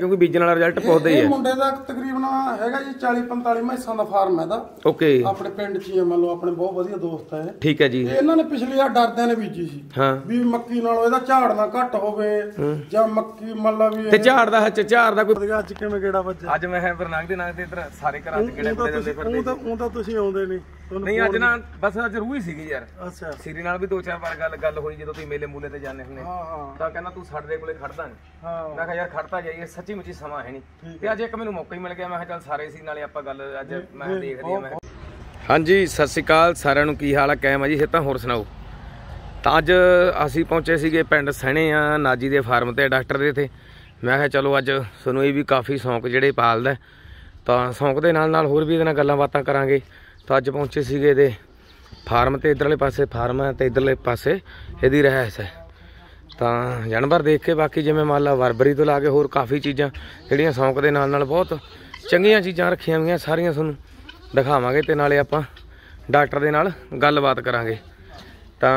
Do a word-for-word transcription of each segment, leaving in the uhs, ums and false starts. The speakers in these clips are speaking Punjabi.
क्योंकि बीजन वाला रिजल्ट पुछदा ही है। मुंडे दा तकरीबन हैगा जी चालीस पैंतालीस मैसां दा फार्म है दा। ओके अपने पिंड च ही मान लो अपने बहुत वधिया दोस्त है। ठीक है जी। ते इन्हां ने पिछली वार डरदे ने बीजी सी हां भी मक्की नालों ਇਹਦਾ ਝਾੜ ਨਾ ਘੱਟ ਹੋਵੇ ਜਾਂ ਮੱਕੀ ਮੰਨ ਲਾ ਵੀ ਤੇ ਝਾੜ ਦਾ ਹੱਚ ਝਾੜ ਦਾ ਕੋਈ ਅੱਜ ਕਿਵੇਂ ਗੇੜਾ ਵੱਜਾ ਅੱਜ ਮੈਂ ਫਿਰ ਨੰਗਦੇ ਨੰਗਦੇ ਇਧਰ ਸਾਰੇ ਘਰਾਂ ਚ ਗੇੜੇ ਬੜੇ ਦਿੰਦੇ ਫਿਰਦੇ ਉਹ ਤਾਂ ਉਹ ਤਾਂ ਤੁਸੀਂ ਆਉਂਦੇ ਨਹੀਂ ਨਹੀਂ ਅੱਜ ਨਾ ਬਸ ਅੱਜ ਰੂਹ ਹੀ ਸੀਗੀ ਯਾਰ। ਅੱਛਾ ਸੀਰੀ ਨਾਲ ਵੀ ਦੋ ਚਾਰ ਵਾਰ ਗੱਲ ਗੱਲ ਹੋਈ ਜਦੋਂ ਤੁਸੀਂ ਮੇਲੇ ਮੂਲੇ ਤੇ ਜਾਂਦੇ ਹੁੰਦੇ ਹਾਂ ਹਾਂ ਤਾਂ ਕਹਿੰਦਾ ਤੂੰ ਸਾਡੇ ਕੋਲੇ ਖੜਦਾ ਨਹੀਂ। ਹਾਂ ਮੈਂ ਕਿਹਾ ਯਾਰ ਖੜਤਾ ਜਾਈਏ ਸੱਚੀ ਮੁੱਚੀ ਸਮਾਂ ਹੈ ਨਹੀਂ ਤੇ ਅੱਜ ਇੱਕ ਮੈਨੂੰ ਮੌਕਾ ਹੀ ਮਿਲ ਗਿਆ। ਮੈਂ ਕਿਹਾ ਚੱਲ ਸਾਰੇ ਸੀ ਨਾਲੇ ਆਪਾਂ ਗੱਲ ਅੱਜ ਮੈਂ ਦੇਖਦੇ ਆ। ਮੈਂ ਹਾਂਜੀ ਸਤਿ ਸ਼੍ਰੀ ਅਕਾਲ ਸਾਰਿਆਂ ਨੂੰ, ਕੀ ਹਾਲ ਆ? ਕਾਇਮ ਆ ਜੀ? ਤਾਂ ਹੋਰ ਸੁਣਾਓ। ਤਾਂ ਅੱਜ ਅਸੀਂ ਪਹੁੰਚੇ ਸੀਗੇ ਪਿੰਡ ਸਹਿਣੇ ਆ ਨਾਜੀ ਦੇ ਫਾਰਮ ਤੇ ਡਾਕਟਰ ਦੇ ਇੱਥੇ। ਮੈਂ ਕਿਹਾ ਚਲੋ ਅੱਜ ਤੁਹਾਨੂੰ ਇਹ ਵੀ ਕਾਫੀ ਸ਼ੌਂਕ ਜਿਹੜੇ ਪਾਲਦਾ ਤਾਂ ਸ਼ੌਂਕ ਦੇ ਨਾਲ ਨਾਲ ਹੋਰ ਵੀ ਇਹਦੇ ਨਾਲ ਗੱਲਾਂ ਬਾਤਾਂ ਕਰਾਂਗੇ। ਤਾਂ ਅੱਜ ਪਹੁੰਚੇ ਸੀਗੇ ਇਹਦੇ ਫਾਰਮ ਤੇ ਇੱਧਰਲੇ ਪਾਸੇ ਫਾਰਮ ਹੈ ਤੇ ਇੱਧਰਲੇ ਪਾਸੇ ਇਹਦੀ ਰਹਿائش ਹੈ। ਤਾਂ ਜਾਨਵਰ ਦੇਖ ਕੇ ਬਾਕੀ ਜਿਵੇਂ ਮੰਨ ਲਾ ਵਰਬਰੀ ਤੋਂ ਲਾ ਕੇ ਹੋਰ ਕਾਫੀ ਚੀਜ਼ਾਂ ਜਿਹੜੀਆਂ ਸ਼ੌਂਕ ਦੇ ਨਾਲ ਨਾਲ ਬਹੁਤ ਚੰਗੀਆਂ ਚੀਜ਼ਾਂ ਰੱਖੀਆਂ ਹੋਈਆਂ ਸਾਰੀਆਂ ਤੁਹਾਨੂੰ ਦਿਖਾਵਾਂਗੇ ਤੇ ਨਾਲੇ ਆਪਾਂ ਡਾਕਟਰ ਦੇ ਨਾਲ ਗੱਲਬਾਤ ਕਰਾਂਗੇ। ਤਾਂ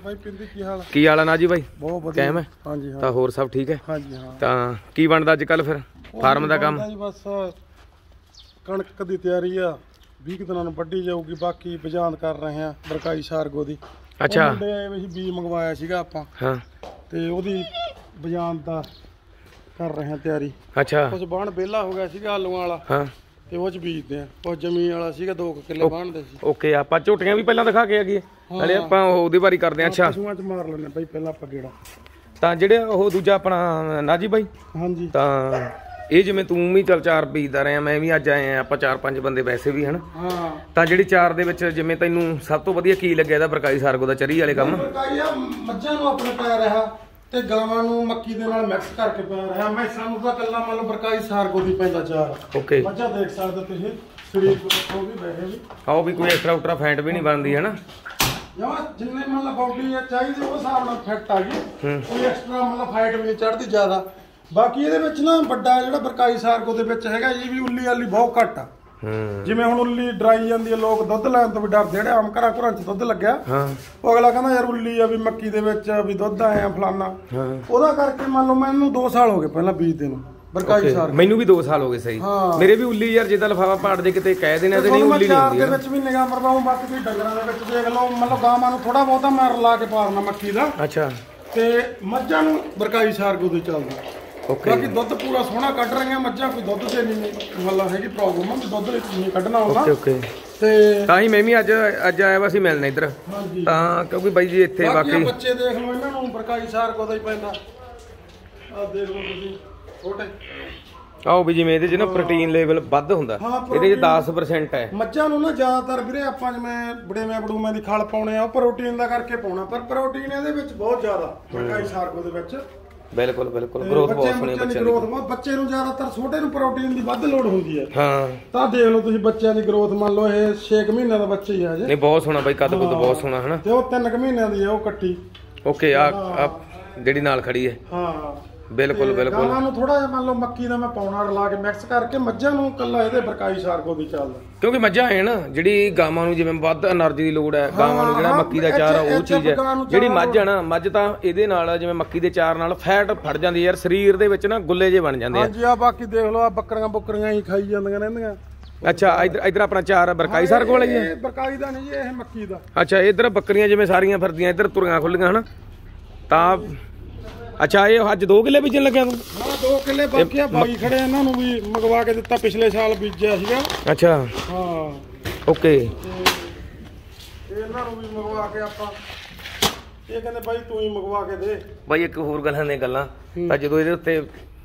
ਕੀ ਹਾਲ ਆ ਨਾ ਜੀ ਬਾਈ? ਬਹੁਤ ਵਧੀਆ ਕਾਇਮ ਹੈ? ਹਾਂਜੀ ਹਾਂ। ਤਾਂ ਹੋਰ ਸਭ ਠੀਕ ਹੈ? ਹਾਂਜੀ ਹਾਂ। ਤਾਂ ਕੀ ਬਣਦਾ ਅੱਜ ਕੱਲ ਫਿਰ ਫਾਰਮ ਦਾ ਕੰਮ? ਬਸ ਕਣਕ ਦੀ ਤਿਆਰੀ ਆ, ਵੀਹ ਦਿਨਾਂ ਨੂੰ ਵੱਢੀ ਜਾਊਗੀ। ਬਾਕੀ ਬਜਾਨ ਕਰ ਰਹੇ ਆ ਬਰਕਾਈ ਸਾਰਗੋ ਦੀ। ਅੱਛਾ ਮੁੰਡੇ ਬੀਜ ਮੰਗਵਾਇਆ ਸੀਗਾ ਆਪਾਂ ਹਾਂ ਤੇ ਉਹਦੀ ਬਜਾਨ ਦਾ ਕਰ ਰਹੇ ਆ ਤਿਆਰੀ। ਅੱਛਾ ਕੁਝ ਬਾਣ ਵਿਹਲਾ ਹੋ ਗਿਆ ਸੀਗਾ ਆਲੂਆਂ ਵਾਲਾ ਹਾਂ ਤੇ ਉਹ ਚ ਬੀਜਦੇ ਆ। ਉਹ ਜ਼ਮੀਨ ਵਾਲਾ ਸੀਗਾ ਦੋ ਕਿੱਲੇ ਬਾਣਦੇ ਸੀ। ਓਕੇ ਆਪਾਂ ਝੋਟੀਆਂ ਵੀ ਪਹਿਲਾਂ ਦਿਖਾ ਕੇ ਆਗੇ ਨਾਲੇ ਆਪਾਂ ਉਹਦੀ ਵਾਰੀ ਕਰਦੇ ਆ। ਅੱਛਾ ਪਸ਼ੂਆਂ ਚ ਮਾਰ ਲੈਣੇ ਬਾਈ ਪਹਿਲਾਂ ਆਪਾਂ ਗੇੜਾ। ਤਾਂ ਜਿਹੜੇ ਉਹ ਦੂਜਾ ਆਪਣਾ ਨਾਜੀ ਬਾਈ ਹਾਂਜੀ ਤਾਂ ਇਹ ਜਿਵੇਂ ਤੂੰ ਵੀ ਚੱਲ ਚਾਰ ਬੀਜਦਾ ਰਿਹਾ ਮੈਂ ਵੀ ਅੱਜ ਆਏ ਆ ਆਪਾਂ ਚਾਰ ਪੰਜ ਬੰਦੇ ਵੈਸੇ ਵੀ ਹਨ। ਹਾਂ ਤਾਂ ਜਿਹੜੀ ਚਾਰ ਦੇ ਵਿੱਚ ਜਿਵੇਂ ਤੈਨੂੰ ਸਭ ਤੋਂ ਵਧੀਆ ਕੀ ਲੱਗਿਆ ਇਹਦਾ ਬਰਕਾਈ ਸਾਰਗੋ ਦਾ ਚਰੀ ਵਾਲੇ ਕੰਮ? ਬਰਕਾਈ ਆ ਮੱਝਾਂ ਨੂੰ ਆਪਣੇ ਪੈ ਰਿਹਾ ਤੇ ਗਾਵਾਂ ਨੂੰ ਮੱਕੀ ਦੇ ਨਾਲ ਮਿਕਸ ਕਰਕੇ ਪੈ ਰਿਹਾ। ਮੈਂ ਸਾਨੂੰ ਤਾਂ ਕੱਲਾ ਮੰਨ ਲਓ ਬਰਕਾਈ ਸਾਰਗੋ ਦੀ ਪੈਂਦਾ ਚਾਰ। ਓਕੇ ਮੱਝਾਂ ਦੇਖ ਸਕਦੇ ਤੁਸੀਂ ਸਰੀਰ ਤੋਂ ਵੀ ਬੈਠੇ ਵੀ ਆਓ ਵੀ ਕੋਈ ਐਕਸਟਰਾ ਉਟਰਾ ਫੈਂਟ ਵੀ ਨਹੀਂ ਬਣਦੀ ਹੈ ਨਾ ਜਮਾ ਜਿੰਨੇ ਮੰਨ ਲਾ ਬਾਡੀ ਚਾਹੀਦੀ ਉਹ ਹਿਸਾਬ ਨਾਲ ਫਿੱਟ ਆ ਗਈ। ਕੋਈ ਐਕਸਟਰਾ ਮੰਨ ਲਾ ਫਾਈਟ ਵੀ ਨਹੀਂ ਚੜਦੀ ਜ਼ਿਆਦਾ। ਬਾਕੀ ਇਹਦੇ ਵਿੱਚ ਨਾ ਵੱਡਾ ਜਿਹੜਾ ਬਰਕਾਈ ਸਾਰਗੋ ਦੇ ਵਿੱਚ ਹੈਗਾ ਇਹ ਵੀ ਉੱਲੀ ਵਾਲੀ ਬਹੁਤ ਘੱਟ ਆ। ਜਿਵੇਂ ਹੁਣ ਉੱਲੀ ਡਰਾਈ ਜਾਂਦੀ ਹੈ ਲੋਕ ਦੁੱਧ ਲੈਣ ਤੋਂ ਵੀ ਡਰਦੇ ਜਿਹੜੇ ਆਮ ਘਰਾਂ ਘਰਾਂ ਚ ਦੁੱਧ ਲੱਗਿਆ ਉਹ ਅਗਲਾ ਕਹਿੰਦਾ ਯਾਰ ਉੱਲੀ ਆ ਵੀ ਮੱਕੀ ਦੇ ਵਿੱਚ ਵੀ ਦੁੱਧ ਆਇਆ ਫਲਾਨਾ। ਉਹਦਾ ਕਰਕੇ ਮੰਨ ਲਓ ਮੈਨੂੰ ਦੋ ਸਾਲ ਹੋ ਗਏ ਪਹਿਲਾਂ ਬੀਜਦੇ ਨੂੰ ਬਰਕਾਈ ਸਾਰਗੋ। ਮੈਨੂੰ ਵੀ ਦੋ ਸਾਲ ਹੋ ਗਏ ਸਹੀ। ਮੇਰੇ ਵੀ ਉੱਲੀ ਯਾਰ ਜਿੱਦਾਂ ਲਫਾਫਾ ਪਾੜ ਦੇ ਕਿਤੇ ਕਹਿ ਦੇਣਾ ਤੇ ਨਹੀਂ ਉੱਲੀ ਨਹੀਂ ਹੁੰਦੀ। ਦੇ ਵਿੱਚ ਵੀ ਨਿਗਾਹ ਮਰਵਾਉਂ ਬਾਕੀ ਵੀ ਡੰਗਰਾਂ ਦੇ ਵਿੱਚ ਦੇਖ ਲਓ ਮੰਨ ਲਓ ਗਾਵਾਂ ਨੂੰ ਥੋੜਾ ਬਹੁਤਾ ਮੈਂ ਰਲਾ ਕੇ ਪਾ ਦਿੰਦਾ ਮੱਕੀ ਦਾ। ਅੱਛਾ ਤੇ ਮੱਝਾਂ ਨੂੰ ਬਰਕਾਈ ਸਾਰਗੋ ਦੇ ਚੱਲਦਾ। ਬਾਕੀ ਦੁੱਧ ਪੂਰਾ ਸੋਹਣਾ ਕੱਢ ਰਹੀਆਂ ਮੱਝਾਂ। ਕੋਈ ਦੁੱਧ ਤੇ ਨਹੀਂ ਮਤਲਬ ਹੈਗੀ ਪ੍ਰੋਬਲਮ ਆ ਦੁੱਧ ਨਹੀਂ ਕੱਢਣਾ ਹੁੰਦਾ। ਓਕੇ ਤੇ ਤਾਂ ਹੀ ਮੈਂ ਵੀ ਅੱਜ ਅੱਜ ਆਇਆ ਵਾ ਸੀ ਮਿਲਣ ਇੱਧਰ। ਤਾਂ ਕਿਉਂਕਿ ਬਾਈ ਜੀ ਇੱਥੇ ਬਾਕੀ ਬੱਚੇ ਦੇਖ ਲਓ ਇਹਨਾਂ ਨੂੰ ਬਰਕਾਈ ਸਾਰਗੋ ਦਾ ਹੀ ਪੈਂਦਾ। ਆਹ ਦੇਖ ਲਓ ਤੁਸੀਂ ਛੋਟੇ ਆਓ ਵੀ ਜਿਵੇਂ ਇਹਦੇ 'ਚ ਨਾ ਪ੍ਰੋਟੀਨ ਲੈਵਲ ਵੱਧ ਹੁੰਦਾ ਇਹਦੇ 'ਚ ਦਸ ਪਰਸੈਂਟ ਹੈ। ਮੱਝਾਂ ਨੂੰ ਨਾ ਜ਼ਿਆਦਾਤਰ ਵੀਰੇ ਆਪਾਂ ਜਿਵੇਂ ਬੜੇਵੇਂ ਬੜੂਵੇਂ ਦੀ ਖਲ ਪਾਉਣੇ ਆ ਉਹ ਪ੍ਰੋਟੀਨ ਦਾ ਕਰਕੇ ਪਾਉਣਾ ਪਰ ਪ੍ਰੋਟੀਨ ਇਹਦੇ ਵਿੱਚ ਬਹੁਤ ਜ਼ਿਆਦਾ ਬਰਕਾਈ ਸਾਰਗੋ ਦੇ ਵਿੱਚ। ਬਿਲਕੁਲ ਬਿਲਕੁਲ ਗਰੋਥ ਬਹੁਤ ਸੋਹਣੀ ਬੱਚਿਆਂ ਦੀ। ਗਰੋਥ ਬਹੁਤ ਬੱਚੇ ਨੂੰ ਜ਼ਿਆਦਾਤਰ ਛੋਟੇ ਨੂੰ ਪ੍ਰੋਟੀਨ ਦੀ ਵੱਧ ਲੋੜ ਹੁੰਦੀ ਹੈ। ਹਾਂ ਤਾਂ ਦੇਖ ਲਓ ਤੁਸੀਂ ਬੱਚਿਆਂ ਦੀ ਗਰੋਥ ਮੰਨ ਲਓ ਇਹ ਛੇ ਕੁ ਮਹੀਨਿਆਂ ਦਾ ਬੱਚਾ ਹੀ ਆ ਜੇ। ਨਹੀਂ ਬਹੁਤ ਸੋਹਣਾ ਬਾਈ ਕੱਦ ਕੁੱਦ ਬਹੁਤ ਸੋਹਣਾ ਹਨਾ। ਤੇ ਉਹ ਤਿੰਨ ਕੁ ਮਹੀਨਿਆਂ ਦੀ ਹੈ ਉਹ ਕੱਟੀ। ਓਕੇ ਆ ਜਿਹੜੀ ਨਾਲ ਖੜੀ ਹੈ। ਹਾਂ ਬਿਲਕੁਲ ਬਿਲਕੁਲ। ਗਾਵਾਂ ਨੂੰ ਥੋੜਾ ਜਿਹਾ ਮੰਨ ਲਓ ਮੱਕੀ ਦਾ ਮੈਂ ਪਾਉਣਾ ਰਲਾ ਕੇ ਮਿਕਸ ਕਰਕੇ ਮੱਝਾਂ ਨੂੰ ਕੱਲਾ ਇਹਦੇ ਬਰਕਾਈ ਸਾਰਗੋ ਦੀ ਚੱਲਦਾ। ਕਿਉਂਕਿ ਮੱਝਾਂ ਹੈ ਨਾ ਜਿਹੜੀ ਗਾਵਾਂ ਨੂੰ ਜਿਵੇਂ ਵੱਧ એનર્ਜੀ ਦੀ ਲੋੜ ਹੈ ਗਾਵਾਂ ਨੂੰ ਜਿਹੜਾ ਮੱਕੀ ਦਾ ਚਾਰ ਆ ਉਹ ਚੀਜ਼ ਹੈ। ਜਿਹੜੀ ਮੱਝ ਹੈ ਨਾ ਮੱਝ ਤਾਂ ਇਹਦੇ ਨਾਲ ਜਿਵੇਂ ਮੱਕੀ ਦੇ ਚਾਰ ਨਾਲ ਫੈਟ ਫੜ ਜਾਂਦੀ ਯਾਰ ਸਰੀਰ ਦੇ ਵਿੱਚ ਨਾ ਗੁੱਲੇ ਜੇ ਬਣ ਜਾਂਦੇ ਆ। ਹਾਂਜੀ ਆ ਬਾਕੀ ਦੇਖ ਲਓ ਆ ਬੱਕਰੀਆਂ ਬੁੱਕਰੀਆਂ ਹੀ ਖਾਈ ਜਾਂਦੀਆਂ ਰਹਿੰਦੀਆਂ। ਅੱਛਾ ਇਧਰ ਇਧਰ ਆਪਣਾ ਚਾਰ ਬਰਕਾਈ ਸਾਰਗੋ ਵਾਲਾ ਹੀ ਹੈ? ਬਰਕਾਈ ਦਾ ਨਹੀਂ ਜੀ ਇਹ ਮੱਕੀ ਦਾ। ਅੱਛਾ ਇਧਰ ਬੱਕਰੀਆਂ ਜਿਵੇਂ ਸਾਰੀਆਂ ਫਿਰਦੀਆਂ ਇਧਰ ਤੁਰੀਆਂ ਖੁੱਲੀਆਂ ਹਨਾ ਤਾਂ ਅੱਛਾ ਇਹ ਅੱਜ ਦੋ ਕਿੱਲੇ ਬੀਜਣ ਲੱਗਿਆ ਤੂੰ? ਹਾਂ ਦੋ ਕਿੱਲੇ ਬਾਕੀ ਆ ਬਾਈ ਖੜੇ ਇਹਨਾਂ ਨੂੰ ਵੀ ਮੰਗਵਾ ਕੇ ਦਿੱਤਾ ਪਿਛਲੇ ਸਾਲ ਬੀਜਿਆ ਸੀਗਾ। ਅੱਛਾ ਹਾਂ ਓਕੇ ਇਹਨਾਂ ਨੂੰ ਵੀ ਮੰਗਵਾ ਕੇ ਆਪਾਂ ਇਹ ਕਹਿੰਦੇ ਬਾਈ ਤੂੰ ਹੀ ਮੰਗਵਾ ਕੇ ਦੇ। ਬਾਈ ਇੱਕ ਹੋਰ ਗੱਲਾਂ ਨੇ ਗੱਲਾਂ ਤਾਂ ਜਦੋਂ ਇਹਦੇ ਉੱਤੇ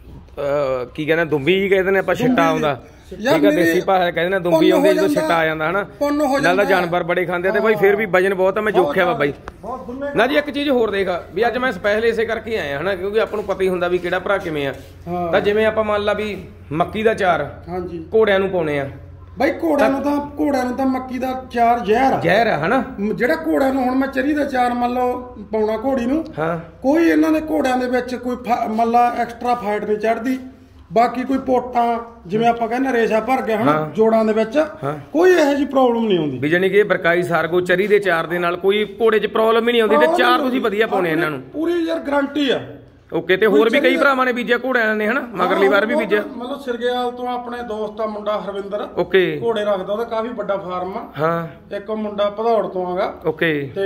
ਕੀ ਕਹਿੰਦੇ ਦੁੰਬੀ ਕਹਿੰਦੇ ਨੇ ਆਪਾਂ ਛਿੱਟਾ ਆਉਂਦਾ ਠੀਕ ਹੈ ਦੇਸੀ ਭਾਸ਼ਾ ਕਹਿੰਦੇ ਨੇ ਦੁੰਬੀ ਆਉਂਦੀ ਜਦੋਂ ਛਿੱਟਾ ਆ ਜਾਂਦਾ ਹਨਾ ਨਾਲ ਦਾ ਜਾਨਵਰ ਬੜੇ ਖਾਂਦੇ ਆ ਤੇ ਬਾਈ ਫਿਰ ਵੀ ਵਜਨ ਬਹੁਤ ਆ। ਮੈਂ ਜੋਖਿਆ ਵਾ ਬਾਈ ਨਾ ਜੀ। ਇੱਕ ਚੀਜ਼ ਹੋਰ ਦੇਖ ਵੀ ਅੱਜ ਮੈਂ ਸਪੈਸ਼ਲ ਇਸੇ ਕਰਕੇ ਆਇਆ ਹਨਾ ਕਿਉਂਕਿ ਆਪਾਂ ਨੂੰ ਪਤਾ ਹੀ ਹੁੰਦਾ ਵੀ ਕਿਹੜਾ ਭਰਾ ਕਿਵੇਂ ਆ। ਤਾਂ ਜਿਵੇਂ ਆਪਾਂ ਮੰਨ ਲਾ ਵੀ ਮੱਕੀ ਦਾ ਚਾਰ ਹਾਂਜੀ ਘੋੜਿਆਂ ਨੂੰ ਪਾਉਣੇ ਆ ਬਾਈ। ਘੋੜਿਆਂ ਨੂੰ ਤਾਂ ਘੋੜਿਆਂ ਨੂੰ ਤਾਂ ਮੱਕੀ ਦਾ ਚਾਰ ਜ਼ਹਿਰ ਆ ਜ਼ਹਿਰ ਆ ਹਨਾ ਜਿਹੜਾ ਘੋੜਿਆਂ ਨੂੰ ਹੁਣ ਮੈਂ ਚਰੀ ਦਾ ਚਾਰ ਮੰਨ ਲਓ ਪਾਉਣਾ ਘੋੜੀ ਨੂੰ। ਹਾਂ ਕੋਈ ਇਹਨਾਂ ਦੇ ਘੋੜਿਆਂ ਦੇ ਵਿੱਚ ਕੋਈ ਮੰਨ ਲਾ ਐਕਸਟਰਾ ਫਾਈਟ ਨਹੀਂ ਚੜਦੀ। ਬਾਕੀ ਕੋਈ ਪੋਟਾਂ ਜਿਵੇਂ ਆਪਾਂ ਕਹਿੰਦੇ ਰੇਸ਼ਾ ਭਰ ਗਿਆ ਹਨਾ ਜੋੜਾਂ ਦੇ ਵਿੱਚ ਕੋਈ ਇਹੋ ਜਿਹੀ ਪ੍ਰੋਬਲਮ ਨਹੀਂ ਆਉਂਦੀ। ਵੀ ਜਾਨੀ ਕਿ ਬਰਕਾਈ ਸਾਰਗੋ ਚਰੀ ਦੇ ਚਾਰ ਦੇ ਨਾਲ ਕੋਈ ਘੋੜੇ 'ਚ ਪ੍ਰੋਬਲਮ ਹੀ ਨਹੀਂ ਆਉਂਦੀ ਤੇ ਚਾਰ ਤੁਸੀਂ ਵਧੀਆ ਪਾਉਣੇ ਇਹਨਾਂ ਨੂੰ। ਪੂਰੀ ਯਾਰ ਗਾਰੰਟੀ ਆ ਓਕੇ ਤੇ ਹੋਰ ਵੀ ਕਈ ਭਰਾਵਾਂ ਨੇ ਬੀਜਿਆ ਘੋੜਿਆਂ ਨੇ ਹਨਾ ਮਗਰਲੀ ਵਾਰ ਵੀ ਬੀਜਿਆ ਮਤਲਬ ਸਿਰਗੇਵਾਲ ਤੋਂ ਆਪਣੇ ਦੋਸਤ ਆ ਮੁੰਡਾ ਹਰਵਿੰਦਰ ਓਕੇ ਘੋੜੇ ਰੱਖਦਾ ਉਹਦਾ ਕਾਫੀ ਵੱਡਾ ਫਾਰਮ ਆ ਹਾਂ ਇੱਕ ਮੁੰਡਾ ਭਦੌੜ ਤੋਂ ਆਗਾ ਓਕੇ ਤੇ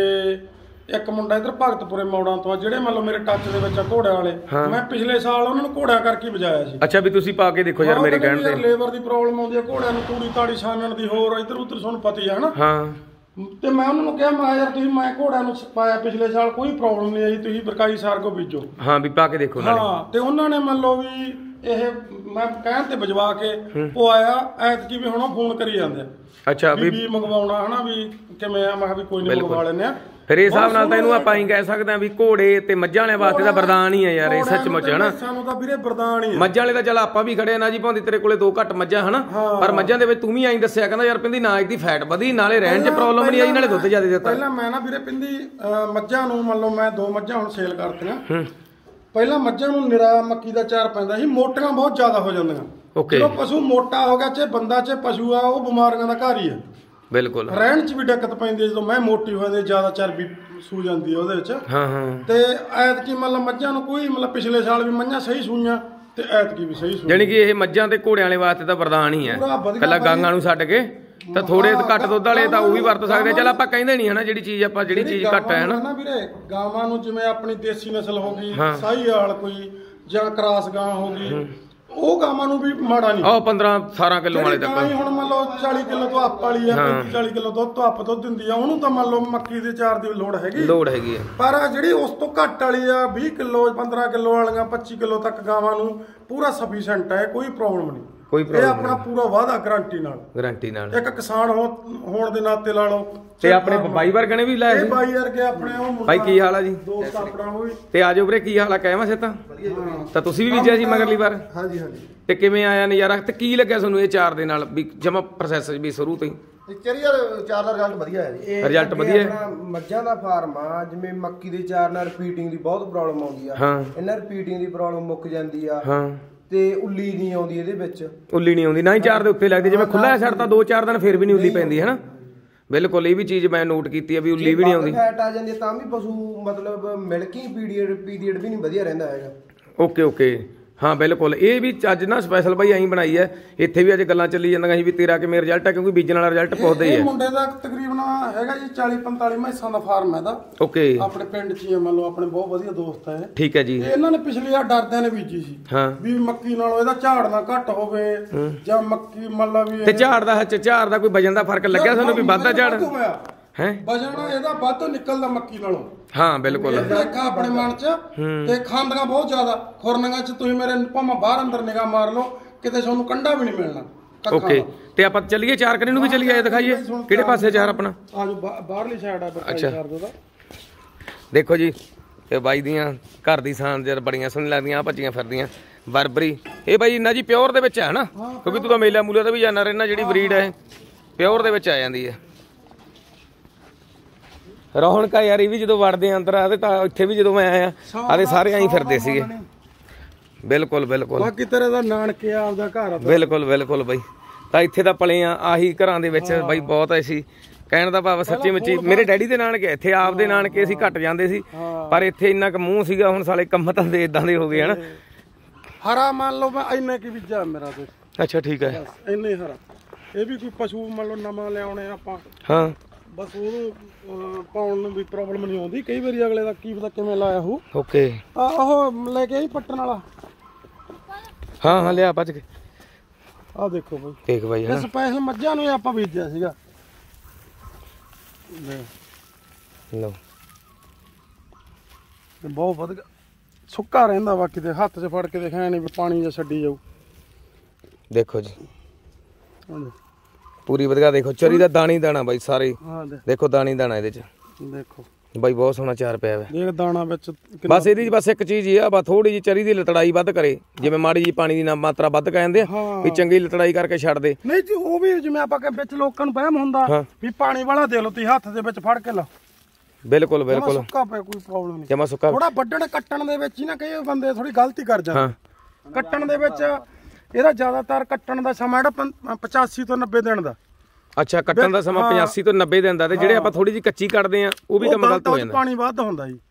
ਇੱਕ ਮੁੰਡਾ ਇਧਰ ਭਗਤਪੁਰੇ ਮੌੜਾਂ ਤੋਂ ਆ ਜਿਹੜੇ ਮਤਲਬ ਮੇਰੇ ਟੱਚ ਦੇ ਵਿੱਚ ਆ ਘੋੜਿਆਂ ਵਾਲੇ ਮੈਂ ਪਿਛਲੇ ਸਾਲ ਉਹਨਾਂ ਨੂੰ ਘੋੜਿਆਂ ਕਰਕੇ ਵਜਾਇਆ ਸੀ ਅੱਛਾ ਵੀ ਤੁਸੀਂ ਪਾ ਕੇ ਦੇਖੋ ਯਾਰ ਮੇਰੇ ਕਹਿਣ ਤੇ ਲੇਬਰ ਦੀ ਪ੍ਰੋਬਲਮ ਆਉਂਦੀ ਆ ਘੋੜਿਆਂ ਨੂੰ ਤੂੜੀ ਤਾੜੀ ਛਾਨਣ ਦੀ ਹੋਰ ਇਧਰ ਉਧਰ ਤੁਹਾਨੂੰ ਪਤਾ ਹੀ ਆ ਹਨਾ ਹਾਂ ਤੇ ਮੈਂ ਉਹਨਾਂ ਨੂੰ ਕਿਹਾ ਮੈਂ ਯਾਰ ਤੁਸੀਂ ਮੈਂ ਘੋੜਿਆਂ ਨੂੰ ਪਾਇਆ ਪਿਛਲੇ ਸਾਲ ਕੋਈ ਪ੍ਰੋਬਲਮ ਨਹੀਂ ਆਈ ਤੁਸੀਂ ਬਰਕਾਈ ਸਾਰਗੋ ਬੀਜੋ ਹਾਂ ਵੀ ਪਾ ਕੇ ਦੇਖੋ ਨਾਲੇ ਹਾਂ ਤੇ ਉਹਨਾਂ ਨੇ ਮੰਨ ਲਓ ਵੀ ਇਹ ਮੈਂ ਕਹਿਣ ਤੇ ਵਜਵਾ ਕੇ ਉਹ ਆਇਆ ਐਤਕੀ ਵੀ ਹੁਣ ਫੋਨ ਕਰੀ ਜਾਂਦੇ ਅੱਛਾ ਵੀ ਵੀ ਮੰਗਵਾਉਣਾ ਹਨਾ ਵੀ ਕਿਵੇਂ ਆ ਮੈਂ ਕਿਹਾ ਵੀ ਕੋਈ ਨਹੀਂ ਮੰਗਵਾ ਲੈਨੇ ਆ ਫਿਰ ਇਸ ਹਿਸਾਬ ਨਾਲ ਤਾਂ ਇਹਨੂੰ ਆਪਾਂ ਹੀ ਕਹਿ ਸਕਦੇ ਆ ਵੀ ਘੋੜੇ ਤੇ ਮੱਝਾਂ ਵਾਲੇ ਵਾਸਤੇ ਤਾਂ ਵਰਦਾਨ ਹੀ ਆ ਯਾਰ ਇਹ ਸੱਚਮੁੱਚ ਹਨਾ ਸਾਨੂੰ ਤਾਂ ਵੀਰੇ ਵਰਦਾਨ ਹੀ ਆ ਮੱਝਾਂ ਵਾਲੇ ਤਾਂ ਚੱਲ ਆਪਾਂ ਵੀ ਖੜੇ ਨਾ ਜੀ ਭਾਂਦੀ ਤੇਰੇ ਕੋਲੇ ਦੋ ਘੱਟ ਮੱਝਾਂ ਹਨਾ ਪਰ ਮੱਝਾਂ ਦੇ ਵਿੱਚ ਤੂੰ ਵੀ ਐਂ ਦੱਸਿਆ ਕਹਿੰਦਾ ਯਾਰ ਪਿੰਦੀ ਨਾ ਇਹਦੀ ਫੈਟ ਵਧੀ ਨਾਲੇ ਰਹਿਣ 'ਚ ਪ੍ਰੋਬਲਮ ਨਹੀਂ ਆਈ ਨਾਲੇ ਦੁੱਧ ਜ਼ਿਆਦਾ ਦਿੱਤਾ ਪਹਿਲਾਂ ਮੈਂ ਨਾ ਵੀਰੇ ਪਿੰਦੀ ਮੱਝਾਂ ਨੂੰ ਮੰਨ ਲਓ ਮੈਂ ਦੋ ਮੱਝਾਂ ਹੁਣ ਸੇਲ ਕਰਤੀਆਂ ਪਹਿਲਾਂ ਮੱਝਾਂ ਨੂੰ ਨਿਰਾ ਮੱਕੀ ਦਾ ਚਾਰ ਪੈਂਦਾ ਸੀ ਮੋਟੀਆਂ ਬਹੁਤ ਜ਼ਿਆਦਾ ਹੋ ਜਾਂਦੀਆਂ ਜਦੋਂ ਪਸ਼ੂ ਮੋਟਾ ਹੋ ਗਿਆ ਚਾਹੇ ਬੰਦਾ ਚਾਹੇ ਪਸ਼ੂ ਆ ਉਹ ਬਿਮਾਰੀਆਂ ਦਾ ਘਰ ਹੀ ਆ ਬਿਲਕੁਲ ਰਹਿਣ 'ਚ ਵੀ ਦਿੱਕਤ ਪੈਂਦੀ ਜਦੋਂ ਮੈਂ ਮੋਟੀ ਹੋਏ ਜ਼ਿਆਦਾ ਚਰਬੀ ਸੂ ਜਾਂਦੀ ਹੈ ਉਹਦੇ ਵਿੱਚ ਹਾਂ ਹਾਂ ਤੇ ਐਤਕੀ ਮਤਲਬ ਮੱਝਾਂ ਨੂੰ ਕੋਈ ਮਤਲਬ ਪਿਛਲੇ ਸਾਲ ਵੀ ਮੱਝਾਂ ਸਹੀ ਸੂਈਆਂ ਤੇ ਐਤਕੀ ਵੀ ਸਹੀ ਸੂਈਆਂ ਜਾਨੀ ਕਿ ਇਹ ਮੱਝਾਂ ਤੇ ਘੋੜਿਆਂ ਵਾਲੇ ਵਾਸਤੇ ਤਾਂ ਵਰਦਾਨ ਹੀ ਹੈ ਕੱਲਾ ਗਾਂਗਾਂ ਨੂੰ ਛੱਡ ਕੇ ਤਾਂ ਥੋੜੇ ਘੱਟ ਦੁੱਧ ਵਾਲੇ ਤਾਂ ਉਹ ਵੀ ਵਰਤ ਸਕਦੇ ਚੱਲ ਆਪਾਂ ਕਹਿੰਦੇ ਨਹੀਂ ਹਨਾ ਜਿਹੜੀ ਚੀਜ਼ ਆਪਾਂ ਜਿਹੜੀ ਚੀਜ਼ ਘੱਟ ਹੈ ਹਨਾ ਵੀਰੇ ਗਾਵਾਂ ਨੂੰ ਜਿਵੇਂ ਆਪਣੀ ਦੇਸੀ ਨਸਲ ਹੋ ਗਈ ਸਾਹੀਵਾਲ ਕੋਈ ਜਾਂ ਕਰਾਸ ਗਾਂ ਹੋ ਗਈ ਉਹ ਗਾਵਾਂ ਨੂੰ ਵੀ ਮਾੜਾ ਨਹੀਂ ਉਹ ਪੰਦਰਾਂ ਅਠਾਰਾਂ ਕਿਲੋ ਵਾਲੇ ਤੱਕ ਹੁਣ ਮੰਨ ਲਓ ਚਾਲੀ ਕਿਲੋ ਤੋਂ ਅੱਪ ਵਾਲੀ ਆ ਚਾਲੀ ਕਿਲੋ ਦੁੱਧ ਤੋਂ ਅੱਪ ਦੁੱਧ ਦਿੰਦੀ ਆ ਉਹਨੂੰ ਤਾਂ ਮੰਨ ਲਓ ਮੱਕੀ ਦੇ ਚਾਰ ਦੀ ਲੋੜ ਹੈਗੀ ਲੋੜ ਹੈਗੀ ਆ ਪਰ ਜਿਹੜੀ ਉਸ ਤੋਂ ਘੱਟ ਵਾਲੀ ਆ ਵੀਹ ਕਿਲੋ ਪੰਦਰਾਂ ਕਿਲੋ ਵਾਲੀਆਂ ਪੱਚੀ ਕਿਲੋ ਤੱਕ ਗਾਵਾਂ ਨੂੰ ਪੂਰਾ ਸਫੀਸ਼ੀਐਂਟ ਹੈ ਕੋਈ ਪ੍ਰੋਬਲਮ ਨਹੀਂ ਕੋਈ ਇਹ ਆਪਣਾ ਪੂਰਾ ਵਾਅਦਾ ਗਾਰੰਟੀ ਨਾਲ ਗਾਰੰਟੀ ਨਾਲ ਇੱਕ ਕਿਸਾਨ ਹੋਣ ਦੇ ਨਾਤੇ ਲਾ ਲਓ ਤੇ ਆਪਣੇ ਬਾਈ ਵਰਗੇ ਨੇ ਵੀ ਲਾਇਆ ਸੀ ਇਹ ਬਾਈ ਵਰਗੇ ਆਪਣੇ ਉਹ ਮੁੰਡਾ ਬਾਈ ਕੀ ਹਾਲ ਆ ਜੀ ਦੋਸਤ ਆਪਣਾ ਉਹ ਵੀ ਤੇ ਆਜੋ ਵੀਰੇ ਕੀ ਹਾਲ ਆ ਕਹਿਵਾ ਸੇ ਤਾਂ ਤਾਂ ਤੁਸੀਂ ਵੀ ਬੀਜਿਆ ਸੀ ਮਗਰਲੀ ਵਾਰ ਹਾਂਜੀ ਹਾਂਜੀ ਤੇ ਕਿਵੇਂ ਆਇਆ ਨਜ਼ਾਰਾ ਤੇ ਕੀ ਲੱਗਿਆ ਤੁਹਾਨੂੰ ਇਹ ਚਾਰ ਦੇ ਨਾਲ ਵੀ ਜਮਾ ਪ੍ਰੋਸੈਸ ਵੀ ਸ਼ੁਰੂ ਤੋਂ ਹੀ ਚਰੀ ਯਾਰ ਚਾਰ ਦਾ ਰਿਜ਼ਲਟ ਵਧੀਆ ਹੈ ਜੀ ਇਹ ਰਿਜ਼ਲਟ ਵਧੀਆ ਹੈ ਮੱਝਾਂ ਦਾ ਫਾਰਮ ਆ ਜਿਵੇਂ ਮੱਕੀ ਦੇ ਚਾਰ ਨਾਲ ਰਿਪੀਟਿੰਗ ਦੀ ਬਹੁਤ ਪ੍ਰੋਬਲਮ ਆਉਂਦੀ ਆ ਇਹਨਾਂ ਰਿਪੀਟਿੰਗ ਦੀ ਪ੍ਰੋਬਲਮ ਮੁੱਕ ਜਾਂਦੀ ਆ ਹਾਂ ਤੇ ਉੱਲੀ ਨਹੀਂ ਆਉਂਦੀ ਇਹਦੇ ਵਿੱਚ ਉੱਲੀ ਨਹੀਂ ਆਉਂਦੀ ਨਾ ਹੀ ਚਾਰ ਦੇ ਉੱਤੇ ਲੱਗਦੀ ਜਿਵੇਂ ਖੁੱਲਾ ਛੱਡ ਤਾਂ ਦੋ ਚਾਰ ਦਿਨ ਫਿਰ ਵੀ ਨਹੀਂ ਉੱਲੀ ਪੈਂਦੀ ਹੈ ਨਾ ਬਿਲਕੁਲ ਇਹ ਵੀ ਚੀਜ਼ ਮੈਂ ਨੋਟ ਕੀਤੀ ਆ ਵੀ ਉੱਲੀ ਵੀ ਨਹੀਂ ਆਉਂਦੀ ਫੈਟ ਆ ਜਾਂਦੀ ਤਾਂ ਵੀ ਪਸ਼ੂ ਮਤਲਬ ਮਿਲਕਿੰਗ ਪੀਰੀਅਡ ਪੀਰੀਅਡ ਵੀ ਨਹੀਂ ਵਧੀਆ ਰਹਿੰਦਾ ਹੈਗਾ ਓਕੇ ਓਕੇ ਹਾਂ ਬਿਲਕੁਲ ਇਹ ਵੀ ਅੱਜ ਨਾ ਸਪੈਸ਼ਲ ਬਾਈ ਐਂ ਬਣਾਈ ਹੈ ਇੱਥੇ ਵੀ ਅੱਜ ਗੱਲਾਂ ਚੱਲੀ ਜਾਂਦੀਆਂ ਸੀ ਵੀ ਤੇਰਾ ਕਿਵੇਂ ਰਿਜ਼ਲਟ ਹੈ ਕਿਉਂਕਿ ਬੀਜਣ ਵਾਲਾ ਰਿਜ਼ਲਟ ਪੁੱਛਦੇ ਹੀ ਹੈ ਮੁੰਡੇ ਦਾ ਤਕਰੀਬਨ ਹੈਗਾ ਜੀ ਚਾਲੀ ਪੰਤਾਲੀ ਮੈਸਾਂ ਦਾ ਫਾਰਮ ਹੈ ਦਾ ਓਕੇ ਆਪਣੇ ਪਿੰਡ 'ਚ ਹੀ ਮੰਨ ਲਓ ਆਪਣੇ ਬਹੁਤ ਵਧੀਆ ਦੋਸਤ ਹੈ ਠੀਕ ਹੈ ਜੀ ਇਹਨਾਂ ਨੇ ਪਿਛਲੀ ਵਾਰ ਡਰਦਿਆਂ ਨੇ ਬੀਜੀ ਸੀ ਹਾਂ ਵੀ ਮੱਕੀ ਨਾਲੋਂ ਇਹਦਾ ਝਾੜ ਨਾ ਘੱਟ ਹੋਵੇ ਜਾਂ ਮੱਕੀ ਮੰਨ ਲਾ ਵੀ ਤੇ ਝਾੜ ਦਾ ਝਾੜ ਦਾ ਕੋਈ ਵਜਨ ਦਾ ਫਰਕ ਲੱਗਿਆ ਤੁਹਾਨੂੰ ਵੀ ਵੱਧਦਾ ਝਾੜ ਹੈ ਵਜਨ ਇਹਦਾ ਵੱਧ ਨਿਕਲਦਾ ਮੱਕੀ ਨਾਲੋਂ ਹਾਂ ਬਿਲਕੁਲ ਦੇਖਾ ਆਪਣੇ ਮਨ 'ਚ ਤੇ ਖਾਂਦੀਆਂ ਬਹੁਤ ਜ਼ਿਆਦਾ ਖੁਰਨੀਆਂ 'ਚ ਤੁਸੀਂ ਮੇਰੇ ਭਾਵੇਂ ਬਾਹਰ ਅੰਦਰ ਨਿਗਾਹ ਮਾਰ ਲਓ ਕਿਤੇ ਤੁਹਾਨੂੰ ਕੰਡਾ ਵੀ ਨਹੀਂ ਮਿਲਣਾ ਓਕੇ ਤੇ ਆਪਾਂ ਚੱਲੀਏ ਚਾਰ ਕਰੇ ਨੂੰ ਵੀ ਚੱਲੀਏ ਦਿਖਾਈਏ ਕਿਹੜੇ ਪਾਸੇ ਚਾਰ ਆਪਣਾ ਆਜੋ ਬਾਹਰਲੀ ਸਾਈਡ ਆ ਅੱਛਾ ਦੇਖੋ ਜੀ ਇਹ ਬਾਈ ਦੀਆਂ ਘਰ ਦੀ ਸਾਨ ਜਰ ਬੜੀਆਂ ਸੋਹਣੀਆਂ ਲੱਗਦੀਆਂ ਆ ਭੱਜੀਆਂ ਫਿਰਦੀਆਂ ਬਰਬਰੀ ਇਹ ਬਾਈ ਇੰਨਾ ਜੀ ਪਿਓਰ ਦੇ ਵਿੱਚ ਹੈ ਨਾ ਕਿਉਂਕਿ ਤੂੰ ਤਾਂ ਮੇਲਾ ਮੂਲਾ ਤੇ ਵੀ ਜਾਣਾ ਰਹਿਣਾ ਜਿਹੜੀ ਬਰੀਡ ਹੈ ਪਿਓਰ ਦੇ ਵਿੱਚ ਆ ਜਾਂਦੀ ਹੈ ਰੌਣਕਾਂ ਯਾਰ ਇਹ ਵੀ ਜਦੋਂ ਵੜਦੇ ਆ ਅੰਦਰ ਆਦੇ ਤਾਂ ਇੱਥੇ ਵੀ ਜਦੋਂ ਮੈਂ ਆਇਆ ਆਦੇ ਸਾਰੇ ਐਂ ਫਿਰਦੇ ਸੀਗੇ ਬਿਲਕੁਲ ਬਿਲਕੁਲ ਬਾਕੀ ਤੇਰੇ ਦਾ ਨਾਨਕੇ ਆਪਦਾ ਘਰ ਆ ਬਿਲਕੁਲ ਬਿਲਕੁਲ ਬਾਈ ਤਾਂ ਇੱਥੇ ਤਾਂ ਪਲੇ ਆ ਆਹੀ ਘਰਾਂ ਦੇ ਵਿੱਚ ਬਾਈ ਬਹੁਤ ਐਸੀ ਕਹਿਣ ਦਾ ਭਾਵ ਸੱਚੀ ਮੁੱਚੀ ਮੇਰੇ ਡੈਡੀ ਦੇ ਨਾਨਕੇ ਇੱਥੇ ਆਪਦੇ ਨਾਨਕੇ ਅਸੀਂ ਘੱਟ ਜਾਂਦੇ ਸੀ ਪਰ ਇੱਥੇ ਇੰਨਾ ਕੁ ਮੂੰਹ ਸੀਗਾ ਹੁਣ ਸਾਲੇ ਕੰਮ ਤਾਂ ਦੇ ਇਦਾਂ ਦੇ ਹੋ ਗਏ ਹਨ ਹਰਾ ਮੰਨ ਲਓ ਮੈਂ ਇੰਨਾ ਕੀ ਬੀਜਾ ਮੇਰਾ ਤੇ ਅੱਛਾ ਠੀਕ ਹੈ ਇੰਨੇ ਹਰਾ ਇਹ ਵੀ ਕੋਈ ਪਸ਼ੂ ਮੰਨ ਲਓ ਨਵਾਂ ਲਿਆਉਣੇ ਆਪਾਂ ਹਾਂ ਬਸ ਉਹਨੂੰ ਪਾਉਣ ਨੂੰ ਵੀ ਪ੍ਰੋਬਲਮ ਨਹੀਂ ਆਉਂਦੀ ਕਈ ਵਾਰੀ ਅਗਲੇ ਦਾ ਕੀ ਪਤਾ ਕਿਵੇਂ ਲਾਇਆ ਹੋ ਓਕੇ ਆ ਉਹ ਲੈ ਕੇ ਆਈ ਪੱਟਣ ਵਾਲਾ ਹਾਂ ਹਾਂ ਲਿਆ ਭੱਜ ਕੇ ਆ ਦੇਖੋ ਬਾਈ ਦੇਖ ਬਾਈ ਇਹ ਸਪੈਸ਼ਲ ਮੱਝਾਂ ਨੂੰ ਆਪਾਂ ਬੀਜਿਆ ਸੀਗਾ ਲਓ ਤੇ ਬਹੁਤ ਵਧੀਆ ਸੁੱਕਾ ਰਹਿੰਦਾ ਬਾਕੀ ਤੇ ਹੱਥ 'ਚ ਫੜ ਕੇ ਦੇਖਿਆ ਨਹੀਂ ਪਾਣੀ ਜਾਂ ਛੱਡੀ ਜਾਊ ਦੇਖੋ ਜੀ ਪੂਰੀ ਵਧੀਆ ਦੇਖੋ ਚਰੀ ਦਾ ਦਾਣੀ ਦਾਣਾ ਬਾਈ ਸਾਰੇ ਦੇਖੋ ਦਾਣੀ ਦਾਣਾ ਇਹਦੇ 'ਚ ਦੇਖੋ ਬਾਈ ਬਹੁਤ ਸੋਹਣਾ ਚਾਰ ਪਿਆ ਵਾ ਦੇਖ ਦਾਣਾ ਵਿੱਚ ਬਸ ਇਹਦੀ ਬਸ ਇੱਕ ਚੀਜ਼ ਹੀ ਆ ਬਸ ਥੋੜੀ ਜਿਹੀ ਚਰੀ ਦੀ ਲਤੜਾਈ ਵੱਧ ਕਰੇ ਜਿਵੇਂ ਮਾੜੀ ਜੀ ਪਾਣੀ ਦੀ ਮਾਤਰਾ ਵੱਧ ਕਹਿੰਦੇ ਆ ਵੀ ਚੰਗੀ ਲਤੜਾਈ ਕਰਕੇ ਛੱਡ ਦੇ ਨਹੀਂ ਜੀ ਉਹ ਵੀ ਜਿਵੇਂ ਆਪਾਂ ਵਿੱਚ ਲੋਕਾਂ ਨੂੰ ਵਹਿਮ ਹੁੰਦਾ ਵੀ ਪਾਣੀ ਵਾਲਾ ਦੇ ਲਓ ਤੁਸੀਂ ਹੱਥ ਦੇ ਵਿੱਚ ਫੜ ਕੇ ਲਾ ਬਿਲਕੁਲ ਬਿਲਕੁਲ ਸੁੱਕਾ ਪਿਆ ਕੋਈ ਪ੍ਰੋਬਲਮ ਨਹੀਂ ਜਮਾ ਸੁੱਕਾ ਥੋੜਾ ਵੱਢਣ ਕੱਟਣ ਦੇ ਵਿੱਚ ਹੀ ਨਾ ਕਈ ਬੰਦੇ ਥੋੜੀ ਗਲਤੀ ਕਰ ਜਾਂਦੇ ਕੱਟਣ ਦੇ ਵਿੱਚ ਇਹਦਾ ਜ਼ਿਆਦਾਤਰ ਕੱਟਣ ਦਾ ਸਮਾਂ ਜਿਹੜਾ ਪਚਾਸੀ ਤੋਂ ਨੱਬੇ ਦਿਨ ਦਾ ਅੱਛਾ ਕੱਟਣ ਦਾ ਸਮਾਂ ਪਚਾਸੀ ਤੋਂ ਨੱਬੇ ਦਿਨ ਦਾ ਤੇ ਜਿਹੜੇ ਆਪਾਂ ਥੋੜੀ ਜਿਹੀ ਕੱਚੀ ਕੱਟਦੇ ਆ ਉਹ ਵੀ ਕੰਮ ਗਲਤ ਹੋ ਜਾਂਦਾ ਪਾਣੀ ਵੱਧ ਹੁੰਦਾ ਜੀ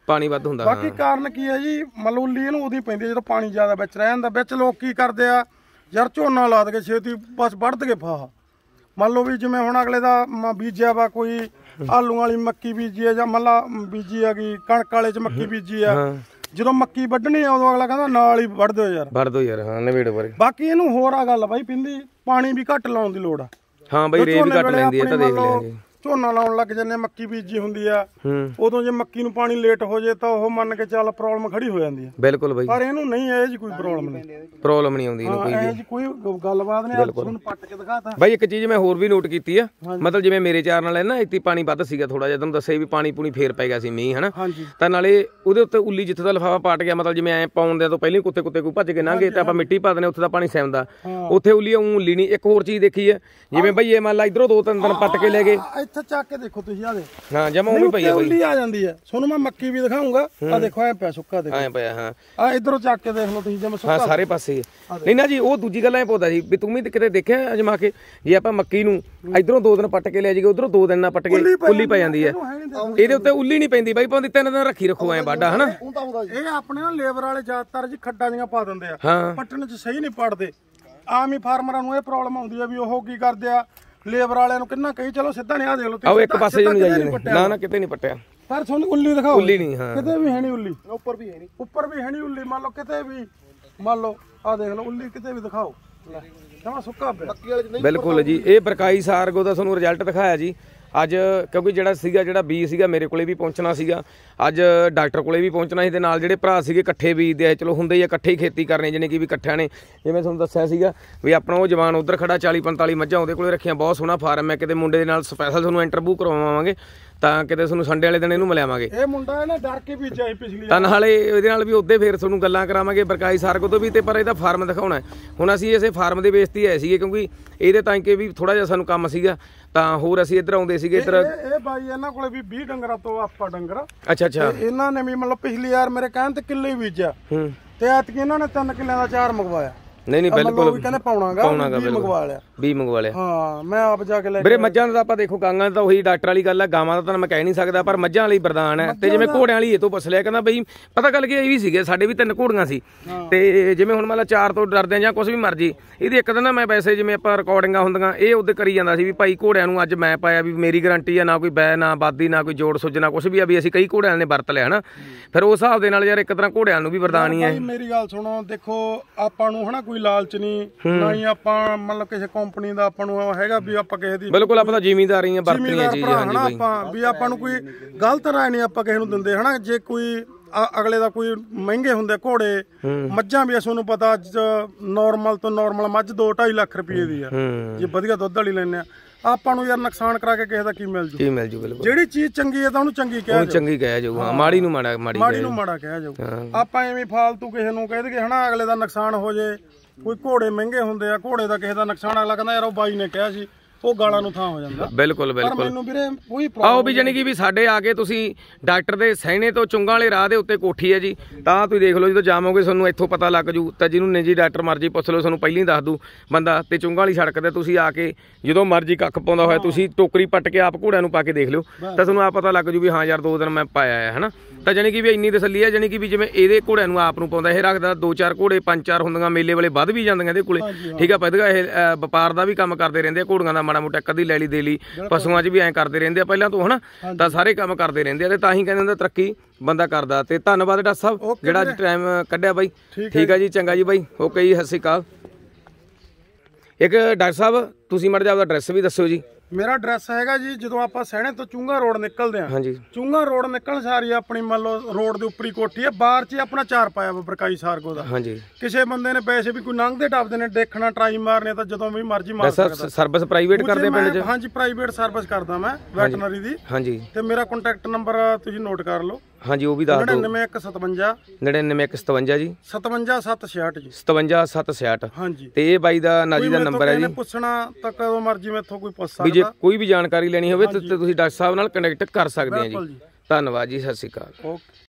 ਪਾਣੀ ਵੱਧ ਹੁੰਦਾ। ਬਾਕੀ ਕਾਰਨ ਕੀ ਹੈ ਜੀ, ਮੰਨ ਲਓ ਉੱਲੀ ਇਹਨੂੰ ਉਦੋਂ ਪੈਂਦੀ ਜਦੋਂ ਪਾਣੀ ਜ਼ਿਆਦਾ ਵਿੱਚ ਰਹਿ ਜਾਂਦਾ। ਵਿੱਚ ਲੋਕ ਕੀ ਕਰਦੇ ਆ ਯਾਰ ਝੋਨਾ ਲਾ ਦੇ ਛੇਤੀ ਬਸ ਵੱਢ ਦੇ ਫਾਹ। ਮੰਨ ਲਓ ਵੀ ਜਿਵੇਂ ਹੁਣ ਅਗਲੇ ਦਾ ਬੀਜਿਆ ਵਾ ਕੋਈ ਆਲੂ ਵਾਲੀ ਮੱਕੀ ਬੀਜੀ ਆ ਜਾਂ ਮੱਲਾ ਬੀਜੀ ਹੈਗੀ, ਕਣਕ ਵਾਲੇ ਚ ਮੱਕੀ ਬੀਜੀ ਆ, ਜਦੋਂ ਮੱਕੀ ਵੱਢਣੀ ਆ ਉਦੋਂ ਅਗਲਾ ਕਹਿੰਦਾ ਨਾਲ ਹੀ ਵੱਢ ਦਿਓ ਯਾਰ, ਵੱਢ ਦਿਓ ਯਾਰ। ਹਾਂ ਨਵੇੜ ਬਾਰੇ ਬਾਕੀ ਇਹਨੂੰ ਹੋਰ ਆ ਗੱਲ ਬਾਈ ਪਿੰਦੀ ਪਾਣੀ ਵੀ ਘੱਟ ਲਾਉਣ ਦੀ ਲੋੜ ਆ। ਹਾਂ ਬਾਈ ਰੇ ਵੀ ਘੱਟ ਲੈਂਦੀ ਹੈ ਤਾਂ ਦੇਖ ਲਿਆਂਗੇ। ਝੋਨਾ ਲਾਉਣ ਲੱਗ ਜਾਂਦੇ ਮੱਕੀ ਬੀਜੀ ਹੁੰਦੀ ਆ, ਉਦੋਂ ਜੇ ਮੱਕੀ ਨੂੰ ਪਾਣੀ ਲੇਟ ਹੋ ਜੇ ਤਾਂ ਉਹ ਮੰਨ ਕੇ ਚੱਲ ਪ੍ਰੋਬਲਮ ਖੜੀ ਹੋ ਜਾਂਦੀ ਹੈ। ਬਿਲਕੁਲ ਬਾਈ, ਪਰ ਇਹਨੂੰ ਨਹੀਂ ਇਹ ਜੀ ਕੋਈ ਪ੍ਰੋਬਲਮ ਨਹੀਂ, ਪ੍ਰੋਬਲਮ ਨਹੀਂ ਆਉਂਦੀ ਇਹਨੂੰ ਕੋਈ ਇਹ ਜੀ ਕੋਈ ਗੱਲਬਾਤ ਨਹੀਂ। ਤੁਹਾਨੂੰ ਪੱਟ ਕੇ ਦਿਖਾਤਾ ਬਾਈ। ਇੱਕ ਚੀਜ਼ ਮੈਂ ਹੋਰ ਵੀ ਨੋਟ ਕੀਤੀ ਆ, ਮਤਲਬ ਜਿਵੇਂ ਮੇਰੇ ਚਾਰ ਨਾਲ ਹੈ ਨਾ ਇੱਥੇ ਪਾਣੀ ਵੱਧ ਸੀਗਾ ਥੋੜਾ ਜਿਹਾ, ਤੁਹਾਨੂੰ ਦੱਸਿਆ ਵੀ ਪਾਣੀ ਪੂਣੀ ਫੇਰ ਪੈ ਗਿਆ ਸੀ ਮੀਂਹ ਹਨਾ, ਤਾਂ ਨਾਲੇ ਉਹਦੇ ਉੱਤੇ ਉੱਲੀ ਜਿੱਥੇ ਦਾ ਲਿਫਾਫਾ ਪਾਟ ਗਿਆ, ਮਤਲਬ ਜਿਵੇਂ ਐ ਪਾਉਣ ਦੇ ਤੋਂ ਪਹਿਲਾਂ ਕੁੱਤੇ ਕੁੱਤੇ ਕੋਈ ਭੱਜ ਕੇ ਲੰਘੇ ਤੇ ਆਪਾਂ ਮਿੱਟੀ ਪਾ ਦਨੇ, ਉੱਥੇ ਦਾ ਪਾਣੀ ਸੈਮਦਾ, ਉੱਥੇ ਉੱਲੀ ਉਹ ਉੱਲੀ ਨਹੀਂ। ਇੱਕ ਹੋਰ ਚੀਜ਼ ਦੇਖੀ ਹੈ, ਜਿਵੇਂ ਬਈ ਇਹ ਮੰਨ ਲਾ ਇਧਰੋਂ ਦੋ ਤਿੰਨ ਦਿਨ ਪੱਟ ਕੇ ਲੈ ਗਏ, ਇੱਥੇ ਚੱਕ ਕੇ ਦੇਖੋ ਤੁਸੀਂ ਆ ਦੇ ਹਾਂ ਜਮਾ ਉਵੇਂ ਪਈ ਆ ਬਾਈ, ਉੱਲੀ ਆ ਜਾਂਦੀ ਹੈ। ਤੁਹਾਨੂੰ ਮੈਂ ਮੱਕੀ ਵੀ ਦਿਖਾਉਂਗਾ, ਆ ਦੇਖੋ ਐ ਪਿਆ ਸੁੱਕਾ, ਦੇਖੋ ਐ ਪਿਆ। ਹਾਂ ਆ ਇਧਰੋਂ ਚੱਕ ਕੇ ਦੇਖ ਲਓ ਤੁਸੀਂ ਜਿਵੇਂ ਸੁੱਕਾ, ਹਾਂ ਸਾਰੇ ਪਾਸੇ। ਨਹੀਂ ਨਾ ਜੀ ਉਹ ਦੂਜੀ ਗੱਲ ਐ ਪੌਦਾ ਸੀ ਵੀ ਤੂੰ ਵੀ ਕਿਤੇ ਦੇਖਿਆ ਅਜਮਾ ਕੇ, ਜੇ ਆਪਾਂ ਮੱਕੀ ਨੂੰ ਇਧਰੋਂ ਦੋ ਦਿਨ ਪੱਟ ਕੇ ਲੈ ਜਾਈਏ, ਉਧਰੋਂ ਦੋ ਦਿਨ ਨਾ ਪੱਟ ਕੇ ਉੱਲੀ ਪੈ ਜਾਂਦੀ ਹੈ। ਇਹਦੇ ਉੱਤੇ ਉੱਲੀ ਨਹੀਂ ਪੈਂਦੀ ਬਾਈ, ਪਾਉਂਦੀ ਤਿੰਨ ਦਿਨ ਰੱਖੀ ਰੱਖੋ ਐ ਬਾਡਾ ਹਨਾ। ਇਹ ਆਪਣੇ ਨਾ ਲੇਬਰ ਵਾਲੇ ਜ਼ਿਆਦਾਤਰ ਜੀ ਖੱਡਾਂ ਜੀਆਂ ਪਾ ਦਿੰਦੇ ਆ, ਪੱਟਣ ਚ ਸਹੀ ਨਹੀਂ ਪੜਦੇ। ਆਮ ਹੀ ਫਾਰਮਰਾਂ ਨੂੰ ਇਹ ਪ੍ਰੋਬਲਮ ਆਉਂਦੀ ਆ ਵੀ ਉਹ ਕੀ ਕਰਦੇ ਆ, ਲੇਬਰ ਵਾਲਿਆਂ ਨੂੰ ਕਿੰਨਾ ਕਹੀ ਚਲੋ ਸਿੱਧਾ ਨਹੀਂ ਆ ਦੇਖ ਲਓ ਆਓ ਇੱਕ ਪਾਸੇ ਨੂੰ ਜਾਈਏ, ਨਾ ਨਾ ਕਿਤੇ ਨਹੀਂ ਪੱਟਿਆ। ਪਰ ਤੁਹਾਨੂੰ ਉੱਲੀ ਦਿਖਾਓ, ਉੱਲੀ ਨਹੀਂ, ਹਾਂ ਕਿਤੇ ਵੀ ਹੈ ਨਹੀਂ ਉੱਲੀ, ਉੱਪਰ ਵੀ ਹੈ ਨਹੀਂ, ਉੱਪਰ ਵੀ ਹੈ ਨਹੀਂ ਉੱਲੀ। ਮੰਨ ਲਓ ਕਿਤੇ ਵੀ, ਮੰਨ ਲਓ ਆ ਦੇਖ ਲਓ ਉੱਲੀ ਕਿਤੇ ਵੀ ਦਿਖਾਓ, ਜਮਾ ਸੁੱਕਾ ਪਿਆ। ਬਿਲਕੁਲ ਜੀ, ਇਹ ਬਰਕਾਈ ਸਾਰਗੋ ਦਾ ਤੁਹਾਨੂੰ ਰਿਜ਼ਲਟ ਦਿਖਾਇਆ ਜੀ ਅੱਜ, ਕਿਉਂਕਿ ਜਿਹੜਾ ਸੀਗਾ ਜਿਹੜਾ ਬੀਜ ਸੀਗਾ ਮੇਰੇ ਕੋਲੇ ਵੀ ਪਹੁੰਚਣਾ ਸੀਗਾ, ਅੱਜ ਡਾਕਟਰ ਕੋਲੇ ਵੀ ਪਹੁੰਚਣਾ ਸੀ, ਤੇ ਨਾਲ ਜਿਹੜੇ ਭਰਾ ਸੀਗੇ ਇਕੱਠੇ ਬੀਜਦੇ ਆ, ਚਲੋ ਹੁੰਦੇ ਹੀ ਇਕੱਠੇ ਹੀ ਖੇਤੀ ਕਰਨੀ, ਜਾਣੀ ਕਿ ਵੀ ਇਕੱਠਿਆਂ ਨੇ। ਜਿਵੇਂ ਤੁਹਾਨੂੰ ਦੱਸਿਆ ਸੀਗਾ ਵੀ ਆਪਣਾ ਉਹ ਜਵਾਨ ਉਧਰ ਖੜਾ ਚਾਲੀ ਪੰਤਾਲੀ ਮੱਝਾਂ ਉਹਦੇ ਕੋਲੇ ਰੱਖੀਆਂ, ਬਹੁਤ ਸੋਹਣਾ ਫਾਰਮ ਹੈ। ਕਿਤੇ ਮੁੰਡੇ ਦੇ ਨਾਲ ਸਪੈਸ਼ਲ ਤੁਹਾਨੂੰ ਇੰਟਰਵਿਊ ਕਰਵਾਵਾਂਗੇ, ਤਾਂ ਕਿਤੇ ਤੁਹਾਨੂੰ ਸੰਡੇ ਵਾਲੇ ਦਿਨ ਇਹਨੂੰ ਮਿਲਾਵਾਂਗੇ। ਇਹ ਮੁੰਡਾ ਹੈ ਨਾ ਡਰ ਕੇ ਵੀ ਜਾਈ ਪਿਛਲੀ, ਤਾਂ ਨਾਲੇ ਇਹਦੇ ਨਾਲ ਵੀ ਉਹਦੇ ਫੇਰ ਤੁਹਾਨੂੰ ਗੱਲਾਂ ਕਰਾਵਾਂਗੇ ਬਰਕਾਈ ਸਾਰਗੋ ਤੋਂ ਵੀ, ਤੇ ਪਰ ਇਹਦਾ ਫਾਰਮ ਦਿਖਾਉਣਾ। ਹੁਣ ਅਸੀਂ ਇਸੇ ਫਾਰਮ ਦੇ ਬੇਸ ਤੇ ਆਏ ਸੀਗੇ, ਕਿਉਂਕਿ ਇਹਦੇ ਤਾਂ ਕਿ ਵੀ ਥੋੜਾ ਜਿਹਾ ਸਾਨੂੰ ਕੰਮ ਸੀਗਾ, ਤਾਂ ਹੋਰ ਅਸੀਂ ਇੱਧਰ ਆਉਂਦੇ ਸੀਗੇ ਇੱਧਰ। ਇਹ ਬਾਈ ਇਹਨਾਂ ਕੋਲੇ ਵੀ ਵੀਹ ਡੰਗਰਾਂ ਤੋਂ ਆਪਾਂ ਡੰਗਰ, ਅੱਛਾ ਅੱਛਾ, ਇਹਨਾਂ ਨੇ ਵੀ ਮਤਲਬ ਪਿਛਲੀ ਵਾਰ ਮੇਰੇ ਕਹਿਣ ਤੇ ਕਿੱਲੇ ਬੀਜਿਆ, ਤੇ ਐਤਕੀ ਇਹਨਾਂ ਨੇ ਤਿੰਨ ਕਿੱਲਿਆਂ ਦਾ ਚਾਰ ਮੰਗਵਾਇਆ। ਨਹੀਂ ਨਹੀਂ ਬਿਲਕੁਲ ਕਹਿੰਦੇ ਪਾਉਣਾਗਾ, ਵੀ ਮੰਗਵਾ ਲਿਆ, ਵੀ ਮੰਗਵਾ ਲਿਆ। ਹਾਂ ਮੈਂ ਆਪ ਜਾ ਕੇ ਲੈ ਵੀਰੇ ਮੱਝਾਂ ਦਾ ਆਪਾਂ ਦੇਖੋ, ਗਾਂਗਾ ਦਾ ਤਾਂ ਉਹੀ ਡਾਕਟਰ ਵਾਲੀ ਗੱਲ ਆ, ਗਾਵਾਂ ਦਾ ਤਾਂ ਮੈਂ ਕਹਿ ਨਹੀਂ ਸਕਦਾ, ਪਰ ਮੱਝਾਂ ਵਾਲੀ ਵਰਦਾਨ ਹੈ। ਤੇ ਜਿਵੇਂ ਘੋੜਿਆਂ ਵਾਲੀ ਇਹ ਤੋਂ ਪੁੱਛ ਲਿਆ, ਕਹਿੰਦਾ ਬਈ ਪਤਾ ਗੱਲ ਕੀ ਇਹ ਵੀ ਸੀਗੇ, ਸਾਡੇ ਵੀ ਤਿੰਨ ਘੋੜੀਆਂ ਸੀ, ਤੇ ਜਿਵੇਂ ਹੁਣ ਮੰਨ ਲਾ ਚਾਰ ਤੋਂ ਡਰਦੇ ਜਾਂ ਕੁਝ ਵੀ ਮਰਜੀ, ਇਹਦੀ ਇੱਕ ਦਿਨ ਨਾ ਮੈਂ ਵੈਸੇ ਜਿਵੇਂ ਆਪਾਂ ਰਿਕਾਰਡਿੰਗਾਂ ਹੁੰਦੀਆਂ ਇਹ ਉਹਦੇ ਕਰੀ ਜਾਂਦਾ ਸੀ ਵੀ ਭਾਈ ਘੋੜਿਆਂ ਨੂੰ ਅੱਜ ਮੈਂ ਪਾਇਆ, ਵੀ ਮੇਰੀ ਗਾਰੰਟੀ ਆ, ਨਾ ਕੋਈ ਬੈ ਨਾ ਬਾਦੀ ਨਾ ਕੋਈ ਜੋੜ ਸੁੱਜ ਨਾ ਕੁਝ ਵੀ ਆ, ਵੀ ਅਸੀਂ ਕਈ ਘੋੜਿਆਂ ਨੇ ਵਰਤ ਲਿਆ ਹਨਾ। ਫਿਰ ਉਸ ਹਿਸਾਬ ਦੇ ਨਾਲ ਯਾਰ ਇੱਕ ਤਰ੍ਹਾਂ ਘੋੜਿਆਂ ਨੂੰ ਵੀ ਵਰਦਾਨ ਹੀ ਹੈ। ਮੇਰੀ ਗੱਲ ਸੁਣੋ, ਦੇਖੋ ਆਪਾਂ ਨੂੰ ਹਨਾ ਕੋਈ ਲਾਲਚ ਨਹੀਂ, ਨਾ ਹੀ ਆਪਾਂ ਮਤਲਬ ਕਿਸੇ ਕੰਪਨੀ ਦਾ ਆਪਾਂ ਨੂੰ ਹੈਗਾ ਵੀ ਆਪਾਂ ਕਿਸੇ ਦੀ, ਬਿਲਕੁਲ ਆਪਾਂ ਤਾਂ ਜ਼ਿਮੀਂਦਾਰ ਹੀ ਆ, ਵਰਤਣੀਆਂ ਚੀਜ਼ਾਂ। ਹਾਂਜੀ ਬਾਈ, ਆਪਾਂ ਵੀ ਆਪਾਂ ਨੂੰ ਕੋਈ ਗਲਤ ਰਾਏ ਨਹੀਂ ਆਪਾਂ ਕਿਸੇ ਨੂੰ ਦਿੰਦੇ ਹਨਾ। ਜੇ ਕੋਈ ਅਗਲੇ ਦਾ ਕੋਈ ਮਹਿੰਗੇ ਹੁੰਦੇ ਘੋੜੇ, ਮੱਝਾਂ ਵੀ ਤੁਹਾਨੂੰ ਪਤਾ ਅੱਜ ਨੋਰਮਲ ਤੋਂ ਨੋਰਮਲ ਮੱਝ ਦੋ ਢਾਈ ਲੱਖ ਰੁਪਏ ਦੀ ਆ, ਜੇ ਵਧੀਆ ਦੁੱਧ ਵਾਲੀ ਲੈਣੇ ਆ, ਆਪਾਂ ਨੂੰ ਯਾਰ ਨੁਕਸਾਨ ਕਰਾ ਕੇ ਕਿਸੇ ਦਾ ਕੀ ਮਿਲ ਜੂ, ਕੀ ਮਿਲ ਜੂ। ਬਿਲਕੁਲ ਜਿਹੜੀ ਚੀਜ਼ ਚੰਗੀ ਹੈ ਤਾਂ ਉਹਨੂੰ ਚੰਗੀ ਕਹਿ ਜਾਓ, ਚੰਗੀ ਕਹਿ ਜਾਓ, ਹਾਂ ਮਾੜੀ ਨੂੰ ਮਾੜਾ, ਮਾੜੀ ਮਾੜੀ ਨੂੰ ਮਾੜਾ ਕਹਿ ਜਾਓ। ਆਪਾਂ ਐਵੇਂ ਫਾਲਤੂ ਕਿਸੇ ਨੂੰ ਕਹਿ ਦਈਏ ਹਨਾ, ਅਗਲੇ ਦਾ ਨੁਕਸਾਨ ਹੋ ਜੇ। ਕੋਈ ਘੋੜੇ ਮਹਿੰਗੇ ਹੁੰਦੇ ਆ, ਘੋੜੇ ਦਾ ਕਿਸੇ ਦਾ ਨੁਕਸਾਨ ਅਗਲਾ ਕਹਿੰਦਾ ਯਾਰ ਉਹ ਬਾਈ ਨੇ ਕਿਹਾ ਸੀ, ਉਹ ਗਾਲਾਂ ਨੂੰ ਥਾਂ ਹੋ ਜਾਂਦਾ। ਬਿਲਕੁਲ ਬਿਲਕੁਲ, ਮੈਨੂੰ ਵੀਰੇ ਕੋਈ ਪ੍ਰੋਬਲਮ ਆਓ ਵੀ ਜਾਨੀ ਕਿ ਵੀ ਸਾਡੇ ਆ ਕੇ ਤੁਸੀਂ ਡਾਕਟਰ ਦੇ ਸਹਿਣੇ ਤੋਂ ਚੁੰਗਾਂ ਵਾਲੇ ਰਾਹ ਦੇ ਉੱਤੇ ਕੋਠੀ ਹੈ ਜੀ, ਤਾਂ ਤੁਸੀਂ ਦੇਖ ਲਓ ਜਦੋਂ ਜਾਵੋਗੇ ਤੁਹਾਨੂੰ ਇੱਥੋਂ ਪਤਾ ਲੱਗ ਜੂ। ਤਾਂ ਜਿਹਨੂੰ ਨਿੱਜੀ ਡਾਕਟਰ ਮਰਜੀ ਪੁੱਛ ਲਓ, ਤੁਹਾਨੂੰ ਪਹਿਲਾਂ ਹੀ ਦੱਸ ਦੂ ਬੰਦਾ। ਤੇ ਚੁੰਗਾਂ ਵਾਲੀ ਸੜਕ ਤੇ ਤੁਸੀਂ ਆ ਕੇ ਜਦੋਂ ਮਰਜੀ ਕੱਖ ਪਾਉਂਦਾ ਹੋਇਆ ਤੁਸੀਂ ਟੋਕਰੀ ਪੱਟ ਕੇ ਆਪ ਘੋੜਿਆਂ ਨੂੰ ਪਾ ਕੇ ਦੇਖ ਲਿਓ, ਤਾਂ ਤੁਹਾਨੂੰ ਆਪ ਪਤਾ ਲੱਗ ਜੂ ਵੀ ਹਾਂ ਯਾਰ ਦੋ ਦਿਨ ਮੈਂ ਪਾਇਆ ਹੈ ਹਨਾ। ਤਾਂ ਜਾਨੀ ਕਿ ਵੀ ਇੰਨੀ ਤਸੱਲੀ ਹੈ, ਜਾਨੀ ਕਿ ਵੀ ਜਿਵੇਂ ਇਹਦੇ ਘੋੜਿਆਂ ਨੂੰ ਆਪ ਨੂੰ ਪਾਉਂਦਾ, ਇਹ ਰੱਖਦਾ ਦੋ ਚਾਰ ਘੋੜੇ, ਪੰਜ ਚਾਰ ਹੁੰਦੀਆਂ, ਮੇਲੇ ਵਾਲੇ ਵੱਧ ਵੀ ਜਾਂਦੀਆਂ ਇਹਦੇ ਕੋਲੇ, ਠੀਕ ਆ। ਪਹਿਲਾਂ ਇਹ ਵਪਾਰ ਦਾ ਵੀ ਕੰਮ ਕਰਦੇ ਰਹਿੰਦੇ ਆ, ਘੋੜੀਆਂ ਦਾ ਮਾੜਾ ਮੋਟਾ ਕਦੀ ਲੈ ਲਈ ਦੇ ਲਈ, ਪਸ਼ੂਆਂ 'ਚ ਵੀ ਐਂ ਕਰਦੇ ਰਹਿੰਦੇ ਆ ਪਹਿਲਾਂ ਤੋਂ ਹਨਾ। ਤਾਂ ਸਾਰੇ ਕੰਮ ਕਰਦੇ ਰਹਿੰਦੇ ਆ, ਤੇ ਤਾਂ ਹੀ ਕਹਿੰਦੇ ਹੁੰਦੇ ਤਰੱਕੀ ਬੰਦਾ ਕਰਦਾ। ਤੇ ਧੰਨਵਾਦ ਡਾਕਟਰ ਸਾਹਿਬ ਜਿਹੜਾ ਅੱਜ ਟਾਈਮ ਕੱਢਿਆ ਬਾਈ। ਠੀਕ ਆ ਜੀ, ਚੰਗਾ ਜੀ ਬਾਈ, ਓਕੇ ਜੀ, ਸਤਿ ਸ਼੍ਰੀ ਅਕਾਲ। ਇੱਕ ਡਾਕਟਰ ਸਾਹਿਬ ਤੁਸੀਂ ਮਾੜਾ ਜਿਹਾ ਆਪਦਾ ਐਡਰੈਸ ਵੀ ਦੱਸਿਓ ਜੀ। ਮੇਰਾ ਐਡਰੈਸ ਹੈਗਾ ਜੀ, ਜਦੋਂ ਆਪਾਂ ਸਹਿਣੇ ਤੋਂ ਚੁੰਗਾ ਰੋਡ ਨਿਕਲਦੇ ਆ, ਹਾਂਜੀ ਚੁੰਗਾ ਰੋਡ ਨਿਕਲਣ ਸਾਰੀ ਆਪਣੀ ਮੰਨ ਲਓ ਰੋਡ ਦੇ ਉੱਪਰੀ ਕੋਠੀ ਆ, ਬਾਹਰ 'ਚ ਆਪਣਾ ਚਾਰ ਪਾਇਆ ਵਾ ਬਰਕਾਈ ਸਾਰਗੋ ਦਾ। ਹਾਂਜੀ ਕਿਸੇ ਬੰਦੇ ਨੇ ਪੈਸੇ ਵੀ ਕੋਈ ਲੰਘਦੇ ਟੱਪਦੇ ਨੇ ਦੇਖਣਾ ਟਰਾਈ ਮਾਰਨੇ ਤਾਂ ਜਦੋਂ ਵੀ ਮਰਜ਼ੀ ਮਾਰ ਸਕਦਾ। ਸਰਵਿਸ ਪ੍ਰਾਈਵੇਟ ਕਰਦੇ ਪਿੰਡ 'ਚ? ਹਾਂਜੀ ਪ੍ਰਾਈਵੇਟ ਸਰਵਿਸ ਕਰਦਾ ਮੈਂ ਵੈਟਰਨਰੀ ਦੀ। ਹਾਂਜੀ ਤੇ ਮੇਰਾ ਕੰਟੈਕਟ ਨੰਬਰ ਤੁਸੀਂ ਨੋਟ ਕਰ ਲਓ। ਹਾਂਜੀ ਉਹ ਵੀ ਦੱਸ ਦਿਓ। ਨੜਿਨਵੇਂ ਇੱਕ ਸਤਵੰਜਾ ਨੜਿਨਵੇਂ ਇੱਕ ਸਤਵੰਜਾ ਜੀ, ਸਤਵੰਜਾ ਸੱਤ ਛਿਆਹਠ ਜੀ, ਸਤਵੰਜਾ ਸੱਤ ਛਿਆਹਠ। ਹਾਂਜੀ ਤੇ ਇਹ ਬਾਈ ਦਾ ਨਾਜੀ ਦਾ ਨੰਬਰ ਹੈ ਜੀ। ਪੁੱਛਣਾ ਤਾਂ ਕਦੋਂ ਮਰਜ਼ੀ ਮੈਥੋਂ ਕੋਈ ਪੁੱਛ ਸਕਦਾ, ਜੇ ਕੋਈ ਵੀ ਜਾਣਕਾਰੀ ਲੈਣੀ ਹੋਵੇ ਤਾਂ ਤੁਸੀਂ ਡਾਕਟਰ ਸਾਹਿਬ ਨਾਲ ਕਨੈਕਟ ਕਰ ਸਕਦੇ ਆ ਜੀ। ਧੰਨਵਾਦ ਜੀ, ਸਤਿ ਸ਼੍ਰੀ ਅਕਾਲ। ਓਕੇ।